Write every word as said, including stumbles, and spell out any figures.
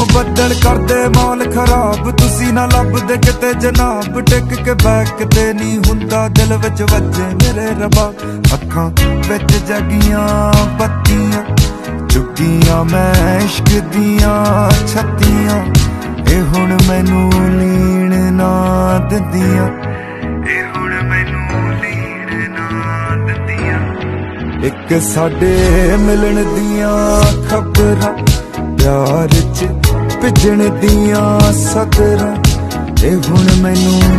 ਬੱਦਲ ਕਰਦੇ ਮੌਲ ਖਰਾਬ, ਤੁਸੀਂ ਨਾ ਲੱਭਦੇ ਕਿਤੇ ਜਨਾਬ। ਟਿਕ ਕੇ ਬੈਕ ਤੇ ਨਹੀਂ ਹੁੰਦਾ, ਦਿਲ ਵਿੱਚ ਵੱਜੇ ਮੇਰੇ ਰੱਬਾ। ਅੱਖਾਂ ਵਿੱਚ ਜਗੀਆਂ ਬੱਤੀਆਂ, ਚੁੱਕੀਆਂ ਮੈਂ ਇਸ਼ਕ ਦੀਆਂ ਛੱਤੀਆਂ। ਇਹ ਹੁਣ ਮੈਨੂੰ ਲੀਣ ਨਾ ਦਿੰਦੀਆਂ, ਇਹ ਹੁਣ ਮੈਨੂੰ ਲੀਣ ਨਾ ਦਿੰਦੀਆਂ। ਇੱਕ ਸਾਡੇ ਮਿਲਣ ਦੀਆਂ ਖਬਰਾਂ, ਪਿਆਰ ਚ ਭਿੱਜਣ ਦੀਆਂ ਸਤਰਾਂ। ਇਹ ਹੁਣ ਮੈਨੂੰ